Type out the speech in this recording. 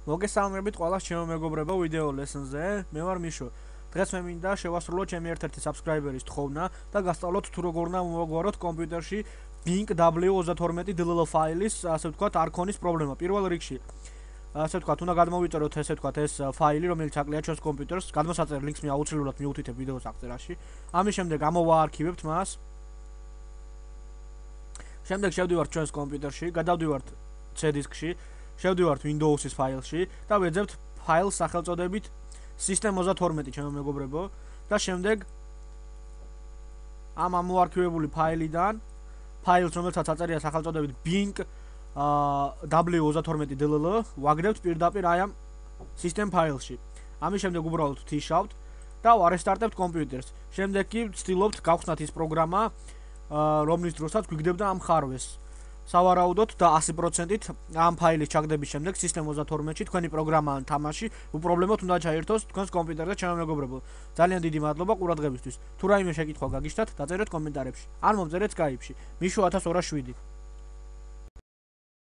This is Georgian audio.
მოგესალმებით ყველას ჩემო მეგობრებო ვიდეო ლესონზე. მე ვარ მიშო. დღეს მე მინდა შევასრულოთ ჩემი ერთ-ერთი subscriber-ის თხოვნა და გასწავლოთ თუ როგორ უნდა მოვაგვაროთ კომპიუტერში Bing W32 DLL ფაილის, ასე ვთქვათ, არქონის პრობლემა. პირველ რიგში, ასე ვთქვათ, უნდა გადმოვიწეროთ ეს ფაილი, რომელიც აკლია ჩვენს კომპიუტერს. გადმოსაწერ ლინკს მე აუცილებლად მივუთითებ ვიდეოს აღწერაში. ამის შემდეგ ამოვაარქივებთ მას. შემდეგ შევდივართ ჩვენს კომპიუტერში, გადავდივართ C დისკში. შევდივართ Windows-ის ფაილში და ვეძებთ ფაილს სახელწოდებით System32, ჩემო მეგობრებო, და შემდეგ ამ ამოარქივებული ფაილიდან ფაილს, რომელსაც აწერია სახელწოდებით Bing W32 DLL, ვაგდებთ პირდაპირ აი ამ System ფაილში. ამის შემდეგ უბრალოდ ვთიშავთ და ვარესტარტებთ კომპიუტერს. შემდეგ კი ვცდილობთ გავხსნათ ის პროგრამა, რომლის დროსაც გვიგდებდა ამ ხარვეს. სავარაუდოდ და 100%-ით ამ ფაილის ჩაგდების შემდეგ System32-ში თქვენი პროგრამა ან თამაში უპრობლემოდ უნდა ჩაერთოს თქვენს კომპიუტერზე, ჩემო მეგობრებო. ძალიან დიდი მადლობა ყურადღებისთვის. თუ რაიმე შეკითხვა გაგიშთათ, დაწერეთ კომენტარებში. ან მომწერეთ Skype-ში. Misho 1207